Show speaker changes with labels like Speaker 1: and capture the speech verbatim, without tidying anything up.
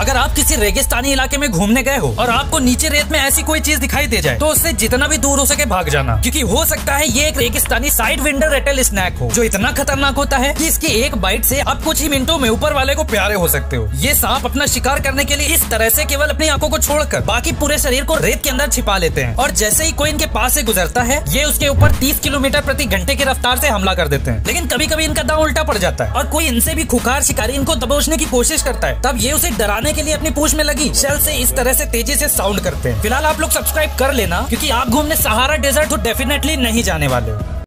Speaker 1: अगर आप किसी रेगिस्तानी इलाके में घूमने गए हो और आपको नीचे रेत में ऐसी कोई चीज दिखाई दे जाए तो उससे जितना भी दूर हो सके भाग जाना, क्योंकि हो सकता है ये एक रेगिस्तानी साइड विंडर रेटल स्नैक हो जो इतना खतरनाक होता है कि इसकी एक बाइट से आप कुछ ही मिनटों में ऊपर वाले को प्यारे हो सकते हो। ये सांप अपना शिकार करने के लिए इस तरह से केवल अपनी आंखों को छोड़कर बाकी पूरे शरीर को रेत के अंदर छिपा लेते हैं और जैसे ही कोई इनके पास से गुजरता है ये उसके ऊपर तीस किलोमीटर प्रति घंटे की रफ्तार से हमला कर देते हैं। लेकिन कभी कभी इनका दांव उल्टा पड़ जाता है और कोई इनसे भी खुखार शिकारी इनको दबोचने की कोशिश करता है, तब ये उसे डराने के लिए अपनी पूंछ में लगी शेल से इस तरह से तेजी से साउंड करते हैं। फिलहाल आप लोग सब्सक्राइब कर लेना क्योंकि आप घूमने सहारा डेजर्ट तो डेफिनेटली नहीं जाने वाले हो।